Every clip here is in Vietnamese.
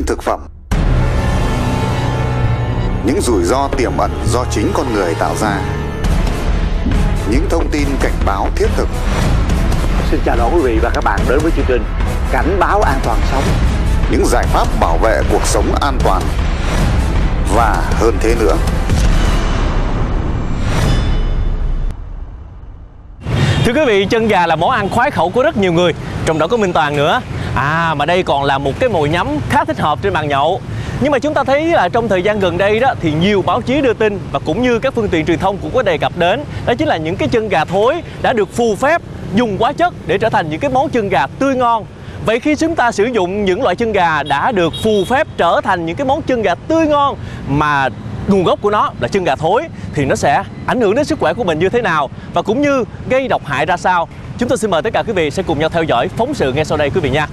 thực phẩm. Những rủi ro tiềm ẩn do chính con người tạo ra. Những thông tin cảnh báo thiết thực. Xin chào đón quý vị và các bạn đến với chương trình Cảnh báo an toàn sống. Những giải pháp bảo vệ cuộc sống an toàn. Và hơn thế nữa. Thưa quý vị, chân gà là món ăn khoái khẩu của rất nhiều người, trong đó có Minh Toàn nữa. Mà đây còn là một cái mồi nhắm khá thích hợp trên bàn nhậu. Nhưng mà chúng ta thấy là trong thời gian gần đây đó thì nhiều báo chí đưa tin và cũng như các phương tiện truyền thông cũng có đề cập đến, đó chính là những cái chân gà thối đã được phù phép dùng hóa chất để trở thành những cái món chân gà tươi ngon. Vậy khi chúng ta sử dụng những loại chân gà đã được phù phép trở thành những cái món chân gà tươi ngon mà nguồn gốc của nó là chân gà thối thì nó sẽ ảnh hưởng đến sức khỏe của mình như thế nào và cũng như gây độc hại ra sao? Chúng tôi xin mời tất cả quý vị sẽ cùng nhau theo dõi phóng sự ngay sau đây quý vị nha.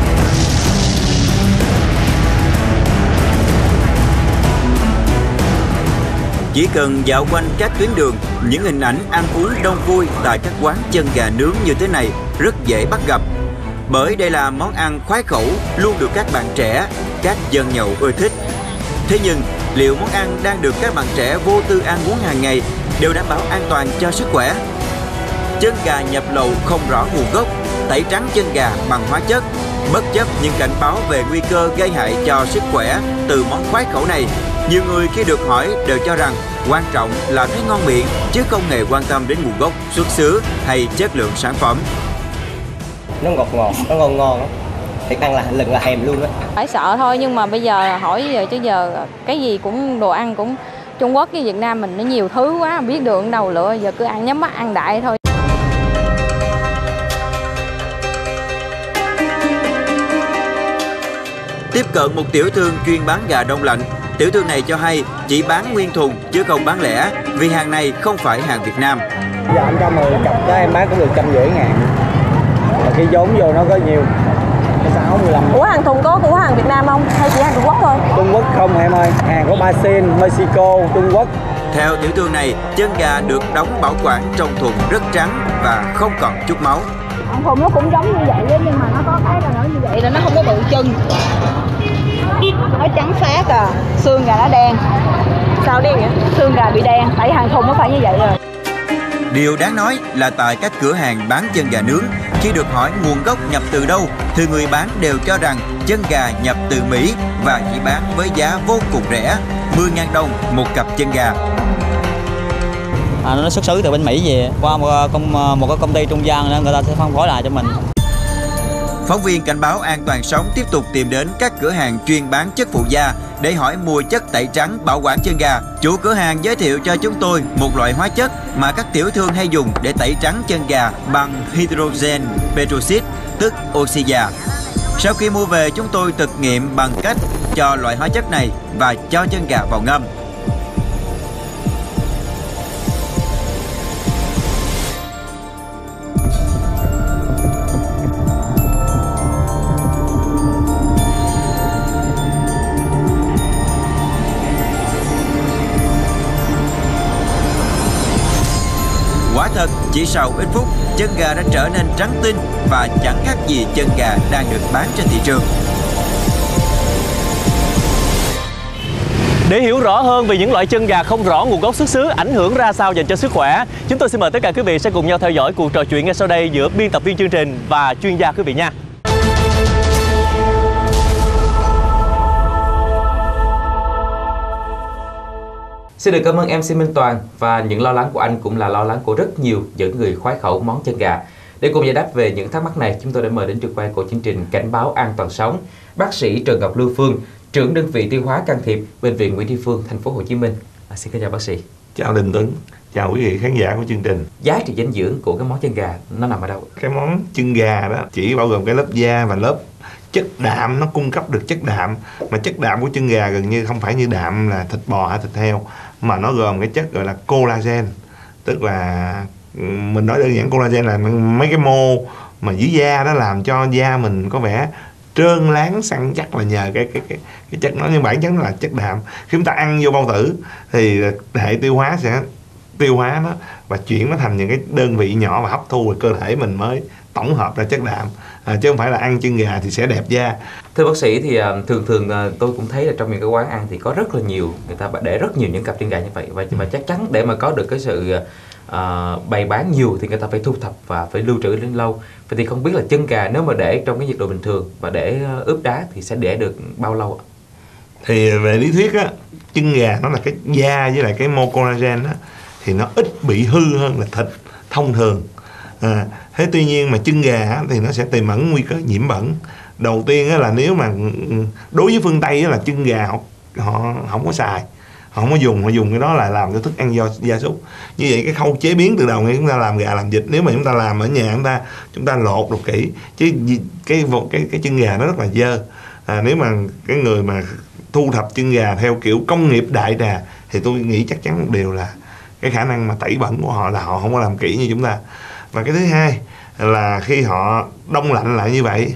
Chỉ cần dạo quanh các tuyến đường, những hình ảnh ăn uống đông vui tại các quán chân gà nướng như thế này rất dễ bắt gặp. Bởi đây là món ăn khoái khẩu luôn được các bạn trẻ, các dân nhậu ưa thích. Thế nhưng, liệu món ăn đang được các bạn trẻ vô tư ăn uống hàng ngày đều đảm bảo an toàn cho sức khỏe? Chân gà nhập lậu không rõ nguồn gốc, tẩy trắng chân gà bằng hóa chất, bất chấp những cảnh báo về nguy cơ gây hại cho sức khỏe từ món khoái khẩu này, nhiều người khi được hỏi đều cho rằng quan trọng là thấy ngon miệng chứ không hề quan tâm đến nguồn gốc, xuất xứ hay chất lượng sản phẩm. Nó ngọt ngọt, nó ngon ngon, thì ăn là lần là thèm luôn á. Phải sợ thôi, nhưng mà bây giờ hỏi giờ chứ giờ cái gì cũng đồ ăn cũng Trung Quốc với Việt Nam mình nó nhiều thứ quá, biết đường đâu lựa, giờ cứ ăn nhắm mắt ăn đại thôi. Tiếp cận một tiểu thương chuyên bán gà đông lạnh, tiểu thương này cho hay chỉ bán nguyên thùng chứ không bán lẻ vì hàng này không phải hàng Việt Nam. Giờ anh cho 10 cặp đó em bán cũng được 150.000. Mà khi vốn vô nó có nhiều, 6-15. Ủa hàng thùng có của hàng Việt Nam không? Hay chỉ hàng Trung Quốc thôi? Trung Quốc không em ơi, hàng của Brazil, Mexico, Trung Quốc. Theo tiểu thương này, chân gà được đóng bảo quản trong thùng rất trắng và không còn chút máu. Hàng thùng nó cũng giống như vậy nhưng mà nó có cái là nó như vậy là nó không có bự chân. Nó trắng phát à, xương gà nó đen. Sao đen vậy? Xương gà bị đen, tại hàng thùng nó phải như vậy rồi. Điều đáng nói là tại các cửa hàng bán chân gà nướng, khi được hỏi nguồn gốc nhập từ đâu thì người bán đều cho rằng chân gà nhập từ Mỹ và chỉ bán với giá vô cùng rẻ, 10.000 đồng một cặp chân gà. Nó xuất xứ từ bên Mỹ về qua một cái công ty trung gian nữa, người ta sẽ phân phối lại cho mình. Phóng viên Cảnh báo an toàn sống tiếp tục tìm đến các cửa hàng chuyên bán chất phụ gia để hỏi mua chất tẩy trắng bảo quản chân gà. Chủ cửa hàng giới thiệu cho chúng tôi một loại hóa chất mà các tiểu thương hay dùng để tẩy trắng chân gà bằng hydrogen peroxide, tức oxy già. Sau khi mua về, chúng tôi thực nghiệm bằng cách cho loại hóa chất này và cho chân gà vào ngâm. Quả thật, chỉ sau ít phút, chân gà đã trở nên trắng tinh và chẳng khác gì chân gà đang được bán trên thị trường. Để hiểu rõ hơn về những loại chân gà không rõ nguồn gốc xuất xứ ảnh hưởng ra sao dành cho sức khỏe, chúng tôi xin mời tất cả quý vị sẽ cùng nhau theo dõi cuộc trò chuyện ngay sau đây giữa biên tập viên chương trình và chuyên gia quý vị nha. Xin được cảm ơn MC Minh Toàn, và những lo lắng của anh cũng là lo lắng của rất nhiều những người khoái khẩu món chân gà. Để cùng giải đáp về những thắc mắc này, chúng tôi đã mời đến trường quay của chương trình Cảnh báo an toàn sống bác sĩ Trần Ngọc Lưu Phương, trưởng đơn vị tiêu hóa can thiệp Bệnh viện Nguyễn Tri Phương, thành phố Hồ Chí Minh. Xin chào bác sĩ. Chào Đình Tuấn, chào quý vị khán giả của chương trình. Giá trị dinh dưỡng của cái món chân gà nó nằm ở đâu? Cái món chân gà đó chỉ bao gồm cái lớp da và lớp chất đạm, nó cung cấp được chất đạm, mà chất đạm của chân gà gần như không phải như đạm là thịt bò hay thịt heo, mà nó gồm cái chất gọi là collagen. Tức là mình nói đơn giản, collagen là mấy cái mô mà dưới da đó làm cho da mình có vẻ trơn láng săn chắc là nhờ cái chất nó, nhưng bản chất nó là chất đạm. Khi chúng ta ăn vô bao tử thì hệ tiêu hóa sẽ tiêu hóa nó và chuyển nó thành những cái đơn vị nhỏ và hấp thu, và cơ thể mình mới tổng hợp ra chất đạm, chứ không phải là ăn chân gà thì sẽ đẹp da. Thưa bác sĩ thì thường tôi cũng thấy là trong những cái quán ăn thì có rất là nhiều, người ta để rất nhiều những cặp chân gà như vậy, và chắc chắn để mà có được cái sự bày bán nhiều thì người ta phải thu thập và phải lưu trữ đến lâu. Vậy thì không biết là chân gà nếu mà để trong cái nhiệt độ bình thường và để ướp đá thì sẽ để được bao lâu ạ? Thì về lý thuyết á, chân gà nó là cái da với lại cái mô collagen á, thì nó ít bị hư hơn là thịt thông thường. Thế tuy nhiên mà chân gà á, thì nó sẽ tiềm ẩn nguy cơ nhiễm bẩn. Đầu tiên á, là nếu mà đối với phương Tây á, là chân gà họ không có xài, họ không có dùng, họ dùng cái đó là làm cái thức ăn do gia súc. Như vậy cái khâu chế biến từ đầu khi chúng ta làm gà làm vịt, nếu mà chúng ta làm ở nhà chúng ta lột được kỹ, chứ cái chân gà nó rất là dơ. Nếu mà cái người mà thu thập chân gà theo kiểu công nghiệp đại trà thì tôi nghĩ chắc chắn một điều là cái khả năng mà tẩy bẩn của họ là họ không có làm kỹ như chúng ta. Và cái thứ hai là khi họ đông lạnh lại như vậy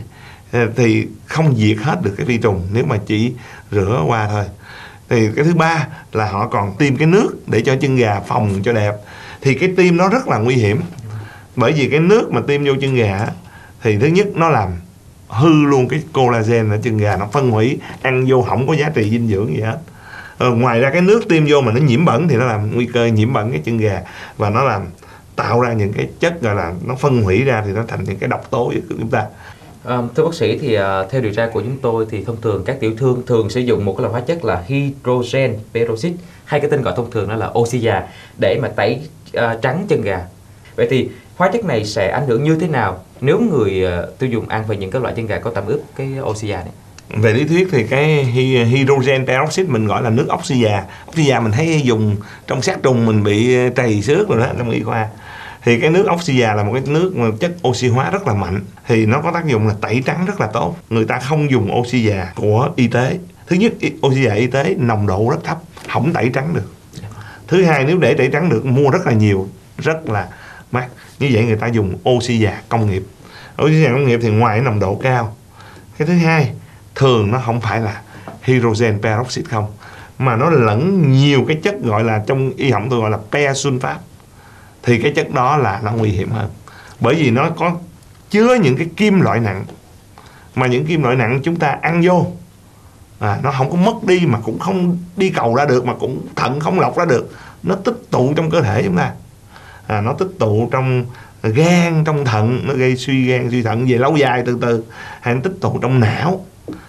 thì không diệt hết được cái vi trùng nếu mà chỉ rửa qua thôi. Thì cái thứ ba là họ còn tiêm cái nước để cho chân gà phồng cho đẹp. Thì cái tiêm nó rất là nguy hiểm, bởi vì cái nước mà tiêm vô chân gà thì thứ nhất nó làm hư luôn cái collagen ở chân gà, nó phân hủy, ăn vô không có giá trị dinh dưỡng gì hết. Ngoài ra cái nước tiêm vô mà nó nhiễm bẩn thì nó làm nguy cơ nhiễm bẩn cái chân gà, và nó làm tạo ra những cái chất gọi là nó phân hủy ra thì nó thành những cái độc tố của chúng ta. Thưa bác sĩ thì theo điều tra của chúng tôi thì thông thường các tiểu thương thường sử dụng một cái loại hóa chất là hydrogen peroxide, hay cái tên gọi thông thường đó là oxy già, để mà tẩy trắng chân gà. Vậy thì hóa chất này sẽ ảnh hưởng như thế nào nếu người tiêu dùng ăn về những cái loại chân gà có tẩm ướp cái oxy già này? Về lý thuyết thì cái hydrogen peroxide mình gọi là nước oxy già. Oxy già mình thấy dùng trong sát trùng mình bị trầy xước rồi đó trong y khoa. Thì cái nước oxy già là một cái nước mà chất oxy hóa rất là mạnh, thì nó có tác dụng là tẩy trắng rất là tốt. Người ta không dùng oxy già của y tế. Thứ nhất, oxy già y tế nồng độ rất thấp, không tẩy trắng được. Thứ hai, nếu để tẩy trắng được mua rất là nhiều, rất là mắc. Như vậy người ta dùng oxy già công nghiệp. Oxy già công nghiệp thì ngoài nồng độ cao. Cái thứ hai, thường nó không phải là hydrogen peroxide không, mà nó lẫn nhiều cái chất gọi là, trong y học tôi gọi là persulfat. Thì cái chất đó là nó nguy hiểm hơn, bởi vì nó có chứa những cái kim loại nặng, mà những kim loại nặng chúng ta ăn vô nó không có mất đi, mà cũng không đi cầu ra được, mà cũng thận không lọc ra được, nó tích tụ trong cơ thể chúng ta. Nó tích tụ trong gan, trong thận, nó gây suy gan suy thận về lâu dài từ từ, hay nó tích tụ trong não,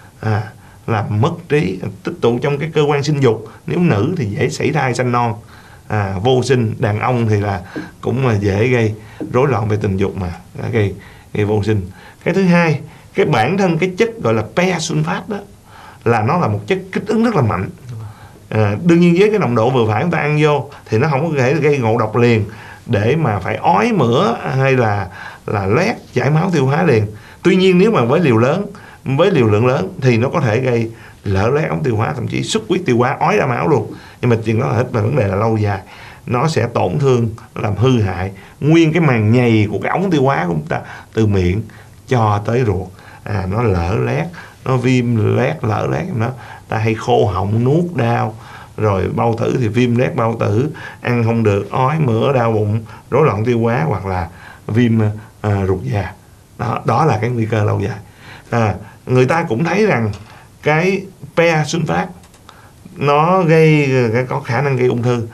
làm mất trí, tích tụ trong cái cơ quan sinh dục. Nếu nữ thì dễ xảy thai sanh non, vô sinh. Đàn ông thì là cũng là dễ gây rối loạn về tình dục, mà gây vô sinh. Cái thứ hai, cái bản thân cái chất gọi là persulfat đó là nó là một chất kích ứng rất là mạnh. Đương nhiên với cái nồng độ vừa phải chúng ta ăn vô thì nó không có thể gây ngộ độc liền, để mà phải ói mửa hay là loét chảy máu tiêu hóa liền. Tuy nhiên nếu mà với liều lượng lớn thì nó có thể gây lở loét ống tiêu hóa, thậm chí xuất huyết tiêu hóa, ói ra máu luôn. Nhưng mà chuyện đó hết, là vấn đề là lâu dài, nó sẽ tổn thương, làm hư hại nguyên cái màng nhầy của cái ống tiêu hóa của chúng ta, từ miệng cho tới ruột. Nó lở loét, nó viêm loét, lở loét, nó ta hay khô họng, nuốt đau, rồi bao tử thì viêm loét bao tử, ăn không được, ói mửa, đau bụng, rối loạn tiêu hóa, hoặc là viêm ruột già. Đó là cái nguy cơ lâu dài. Người ta cũng thấy rằng cái persulfat nó có khả năng gây ung thư.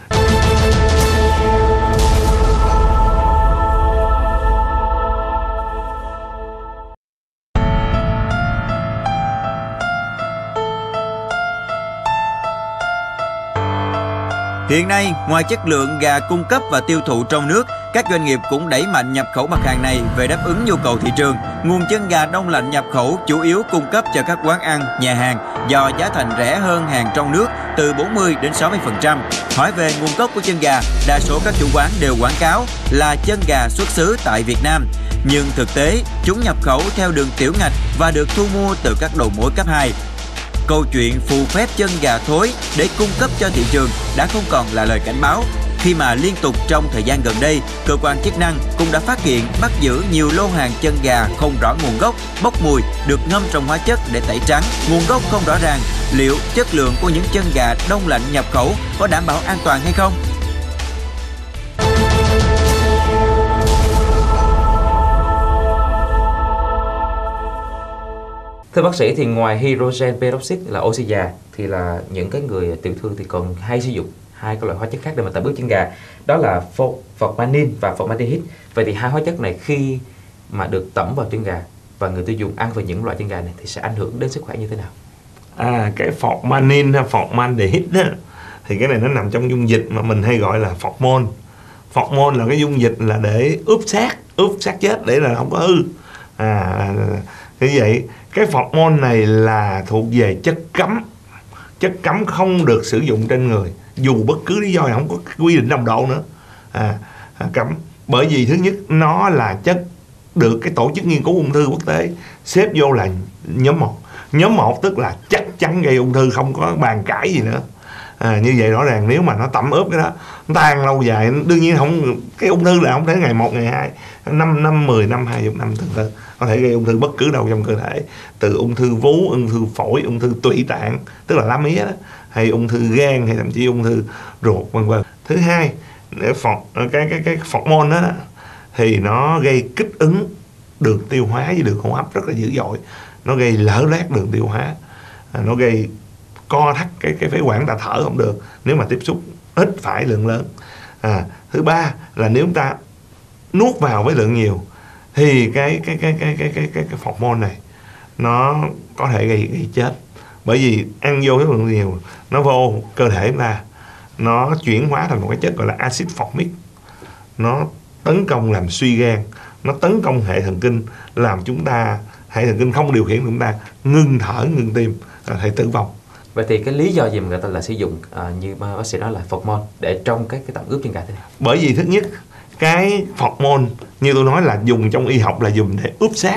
Hiện nay, ngoài chất lượng gà cung cấp và tiêu thụ trong nước, các doanh nghiệp cũng đẩy mạnh nhập khẩu mặt hàng này về đáp ứng nhu cầu thị trường. Nguồn chân gà đông lạnh nhập khẩu chủ yếu cung cấp cho các quán ăn, nhà hàng do giá thành rẻ hơn hàng trong nước từ 40 đến 60%. Hỏi về nguồn gốc của chân gà, đa số các chủ quán đều quảng cáo là chân gà xuất xứ tại Việt Nam. Nhưng thực tế, chúng nhập khẩu theo đường tiểu ngạch và được thu mua từ các đầu mối cấp 2. Câu chuyện phù phép chân gà thối để cung cấp cho thị trường đã không còn là lời cảnh báo, khi mà liên tục trong thời gian gần đây, cơ quan chức năng cũng đã phát hiện, bắt giữ nhiều lô hàng chân gà không rõ nguồn gốc, bốc mùi, được ngâm trong hóa chất để tẩy trắng. Nguồn gốc không rõ ràng, liệu chất lượng của những chân gà đông lạnh nhập khẩu có đảm bảo an toàn hay không? Thưa bác sĩ, thì ngoài hydrogen peroxide là oxy già thì là những cái người tiểu thương thì còn hay sử dụng hai cái loại hóa chất khác để mà tẩm ướp chân gà, đó là formalin và formaldehyde. Vậy thì hai hóa chất này khi mà được tẩm vào chân gà và người tiêu dùng ăn vào những loại chân gà này thì sẽ ảnh hưởng đến sức khỏe như thế nào? Cái formalin hay formaldehyde thì cái này nó nằm trong dung dịch mà mình hay gọi là phormone. Phormone là cái dung dịch là để ướp xác chết để là không có hư. Như vậy cái phormone này là thuộc về chất cấm không được sử dụng trên người, dù bất cứ lý do nào, không có quy định nồng độ nữa. Cấm bởi vì thứ nhất nó là chất được cái tổ chức nghiên cứu ung thư quốc tế xếp vô là nhóm 1. Nhóm 1 tức là chắc chắn gây ung thư, không có bàn cãi gì nữa. Như vậy rõ ràng nếu mà nó tẩm ướp cái đó, nó tan lâu dài, đương nhiên không, cái ung thư là không thể ngày 1, ngày 2, 5 năm, 10 năm, 20 năm từ từ có thể gây ung thư bất cứ đâu trong cơ thể, từ ung thư vú, ung thư phổi, ung thư tụy tạng tức là lá mía đó, hay ung thư gan, hay thậm chí ung thư ruột vân vân. Thứ hai, cái phormone đó thì nó gây kích ứng đường tiêu hóa với đường hô hấp rất là dữ dội, nó gây lở loét đường tiêu hóa, nó gây co thắt cái phế quản, ta thở không được nếu mà tiếp xúc ít phải lượng lớn. Thứ ba là nếu chúng ta nuốt vào với lượng nhiều thì cái phormone này nó có thể gây chết, bởi vì ăn vô cái lượng nhiều nó vô cơ thể chúng ta, nó chuyển hóa thành một cái chất gọi là axit formic, nó tấn công làm suy gan, nó tấn công hệ thần kinh, làm chúng ta hệ thần kinh không điều khiển chúng ta ngưng thở, ngưng tim, thể tử vong. Vậy thì cái lý do gì mà người ta lại sử dụng như bác sĩ nói là phormone để trong cái tẩm ướp chân gà thế này? Bởi vì thứ nhất, cái phormone như tôi nói là dùng trong y học là dùng để ướp xác.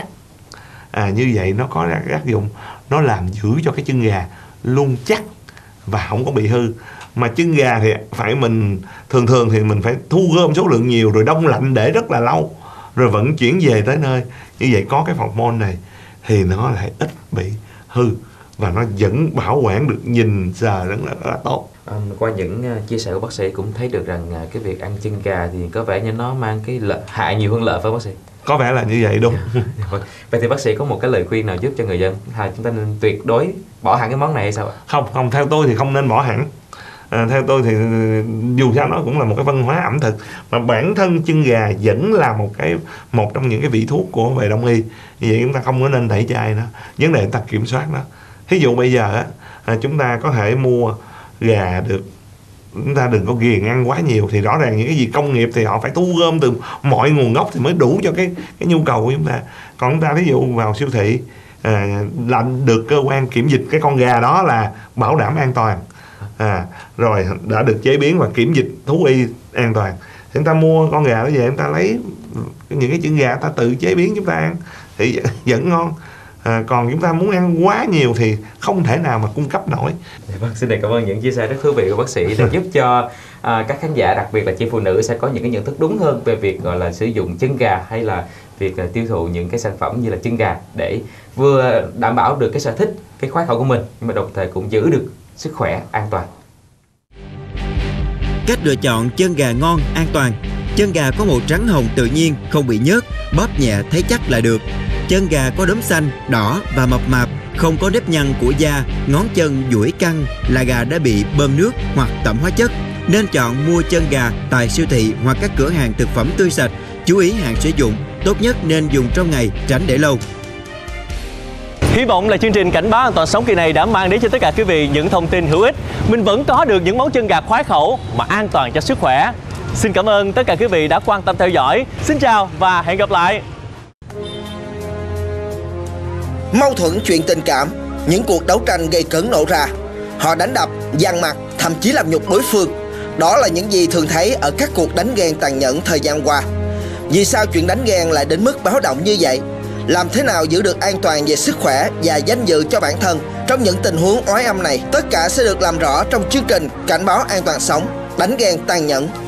Như vậy nó có tác dụng, nó làm giữ cho cái chân gà luôn chắc và không có bị hư. Mà chân gà thì phải mình thường thì mình phải thu gom số lượng nhiều rồi đông lạnh để rất là lâu rồi vận chuyển về tới nơi. Như vậy có cái phormone này thì nó lại ít bị hư và nó vẫn bảo quản được, nhìn giờ rất là tốt. Qua những chia sẻ của bác sĩ cũng thấy được rằng cái việc ăn chân gà thì có vẻ như nó mang cái lợi hại nhiều hơn lợi, phải bác sĩ? Có vẻ là như vậy, đúng. Vậy thì bác sĩ có một cái lời khuyên nào giúp cho người dân chúng ta nên tuyệt đối bỏ hẳn cái món này hay sao ạ? Không, theo tôi thì không nên bỏ hẳn. Theo tôi thì dù sao nó cũng là một cái văn hóa ẩm thực, mà bản thân chân gà vẫn là một trong những cái vị thuốc của về đông y. Vì vậy chúng ta không có nên tẩy chay nó, vấn đề chúng ta kiểm soát nó. Thí dụ bây giờ chúng ta có thể mua gà được, chúng ta đừng có ghiền ăn quá nhiều, thì rõ ràng những cái gì công nghiệp thì họ phải thu gom từ mọi nguồn gốc thì mới đủ cho cái nhu cầu của chúng ta. Còn chúng ta ví dụ vào siêu thị là được cơ quan kiểm dịch cái con gà đó là bảo đảm an toàn, rồi đã được chế biến và kiểm dịch thú y an toàn, thì chúng ta mua con gà đó về, chúng ta lấy những cái chân gà ta tự chế biến chúng ta ăn thì vẫn ngon. Còn chúng ta muốn ăn quá nhiều thì không thể nào mà cung cấp nổi. Vâng, xin cảm ơn những chia sẻ rất thú vị của bác sĩ để giúp cho các khán giả, đặc biệt là chị phụ nữ sẽ có những cái nhận thức đúng hơn về việc gọi là sử dụng chân gà hay là việc tiêu thụ những cái sản phẩm như là chân gà để vừa đảm bảo được cái sở thích, cái khoái khẩu của mình, nhưng mà đồng thời cũng giữ được sức khỏe an toàn. Cách lựa chọn chân gà ngon, an toàn. Chân gà có màu trắng hồng tự nhiên, không bị nhớt, bóp nhẹ thấy chắc là được. Chân gà có đốm xanh, đỏ và mập mạp, không có nếp nhăn của da, ngón chân duỗi căng là gà đã bị bơm nước hoặc tẩm hóa chất. Nên chọn mua chân gà tại siêu thị hoặc các cửa hàng thực phẩm tươi sạch. Chú ý hạn sử dụng, tốt nhất nên dùng trong ngày, tránh để lâu. Hy vọng là chương trình Cảnh báo an toàn sống kỳ này đã mang đến cho tất cả quý vị những thông tin hữu ích. Mình vẫn có được những món chân gà khoái khẩu mà an toàn cho sức khỏe. Xin cảm ơn tất cả quý vị đã quan tâm theo dõi. Xin chào và hẹn gặp lại. Mâu thuẫn chuyện tình cảm, những cuộc đấu tranh gây cấn nổ ra. Họ đánh đập, giằng mặt, thậm chí làm nhục đối phương. Đó là những gì thường thấy ở các cuộc đánh ghen tàn nhẫn thời gian qua. Vì sao chuyện đánh ghen lại đến mức báo động như vậy? Làm thế nào giữ được an toàn về sức khỏe và danh dự cho bản thân trong những tình huống oái âm này? Tất cả sẽ được làm rõ trong chương trình Cảnh báo an toàn sống. Đánh ghen tàn nhẫn